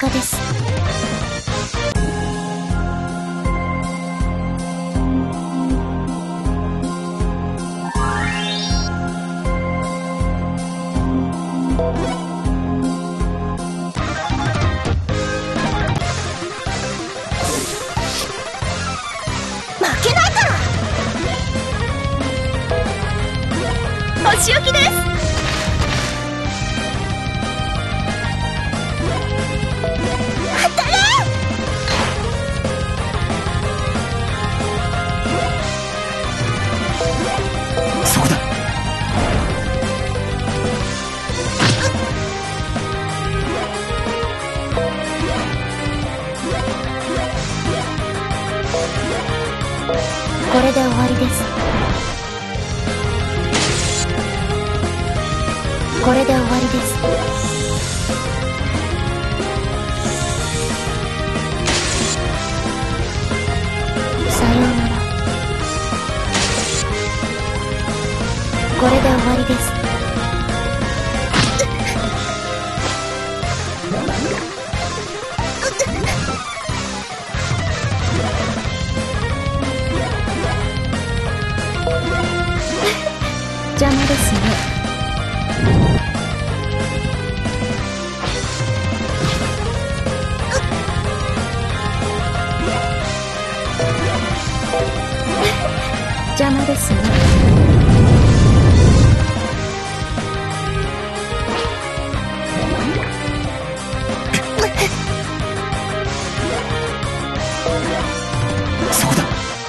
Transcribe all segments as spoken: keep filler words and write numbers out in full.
過です。負けないから。お仕置きです。これで終わりです。これで終わりです。さようなら。これで終わりです。邪魔ですね。邪魔ですね。 そうだ。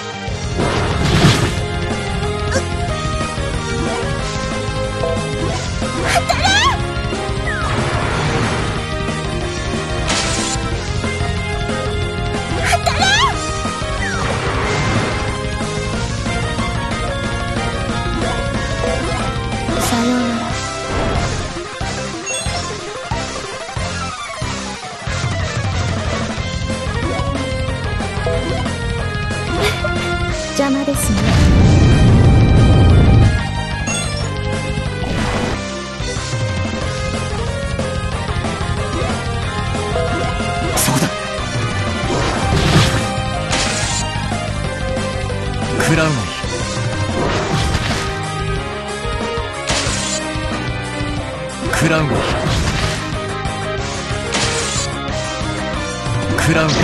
さようなら。邪魔ですね。 そうだ。食らうがいい。食らうがいい。食らうがいい。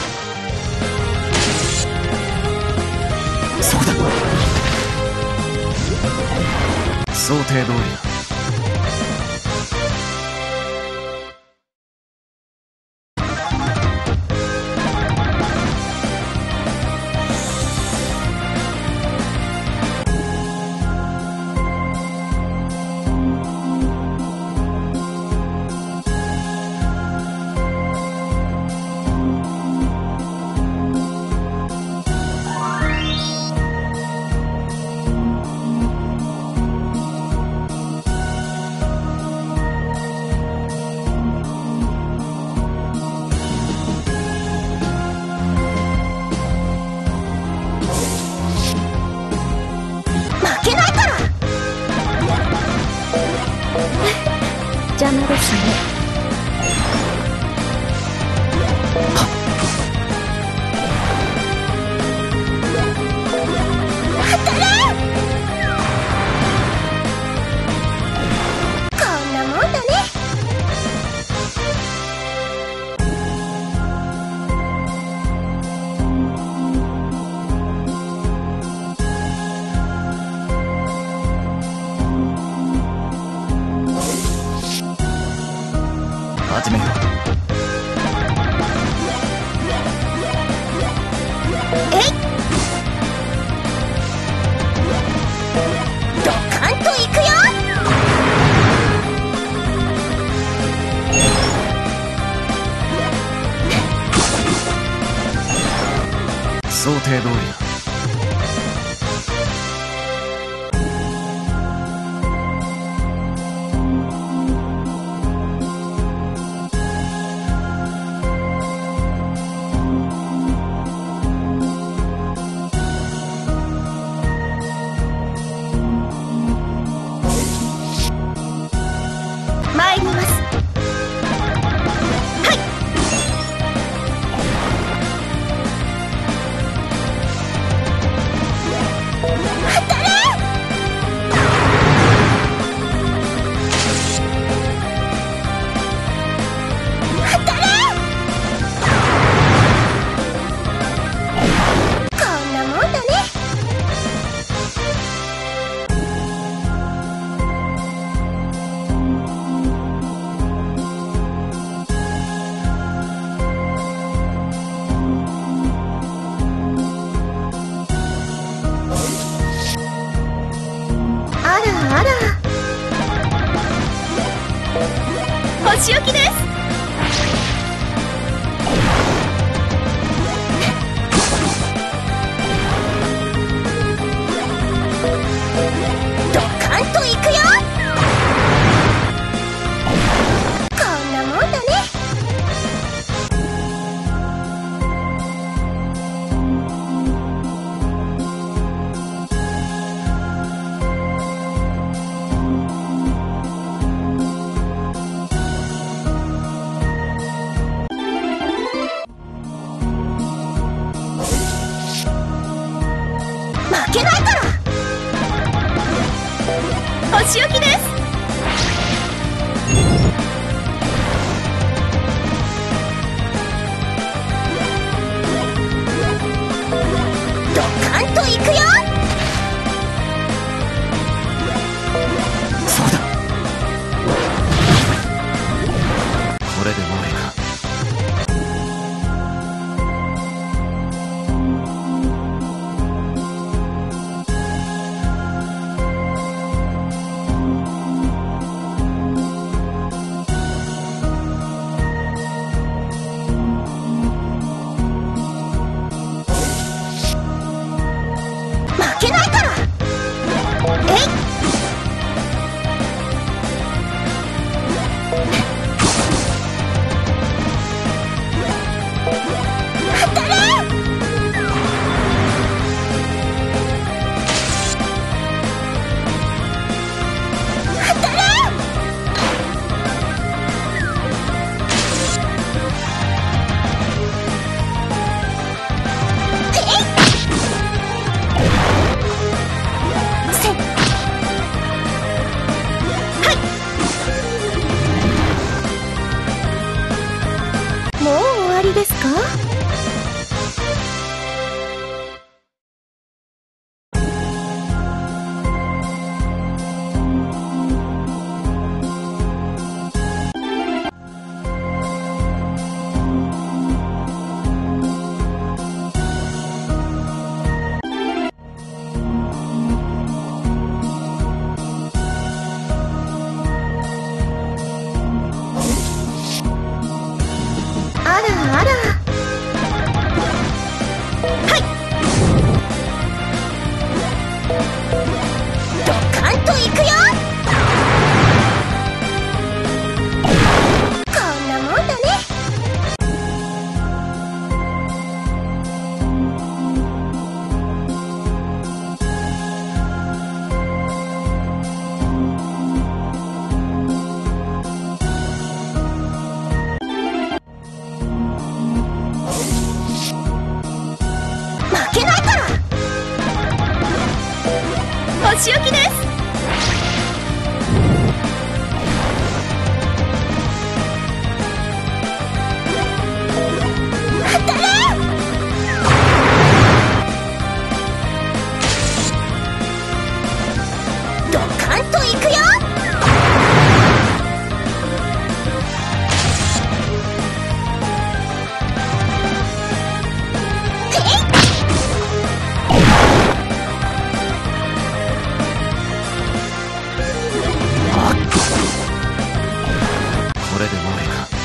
そうだ。想定通りだ。邪魔ですね。こんなもんだね。 始めよう。 えい！ドカンといくよ！ 想定通りだ。 参ります。はい。 仕置きです。 ドカンといくよ。こんなもんだね。負けないから。 お仕置きです。 ドカンといくよ。 そうだ、これで終わりか。 負けないから。えい。当たれ。当たれ。えい。せっ。もう終わりですか？あらあら。はい。ドカンといくよ。こんなもんだね。負けないから。 お仕置きです。 当たれ。ドカンといくよ。えい。 これで終わりか。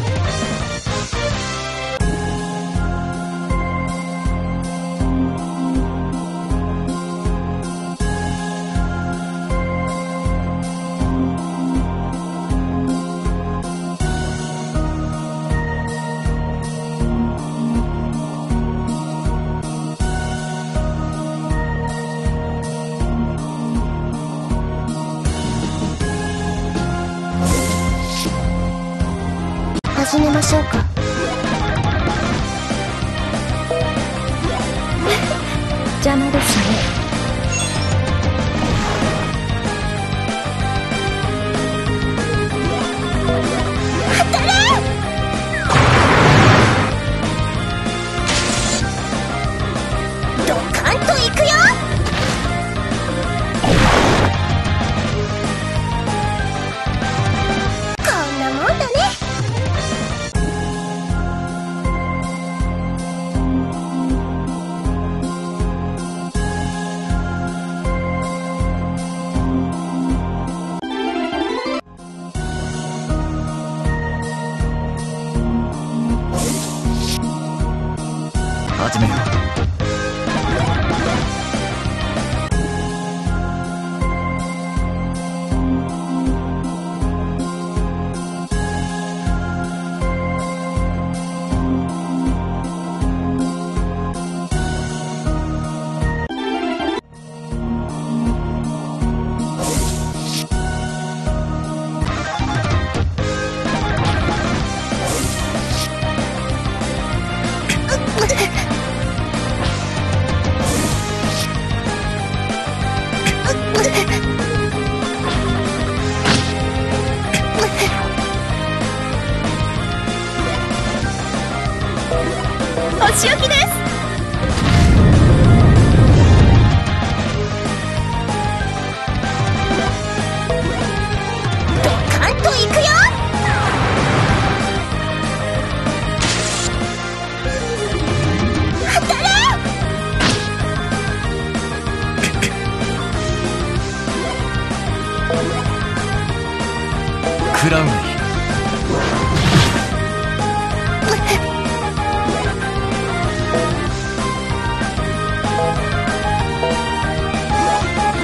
始めましょうか。 邪魔ですね。 当たれ。ドカンといくよ。こんなもんだね。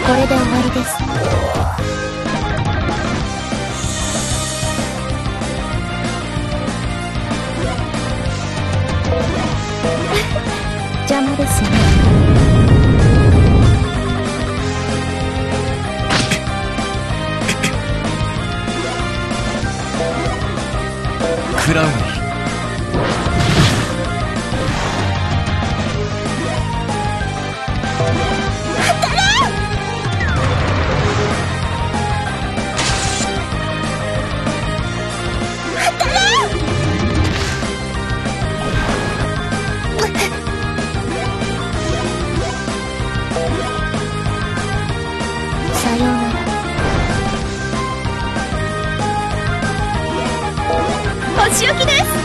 これで終わりです。 邪魔ですね。 クラウンにさようなら。お仕置きです。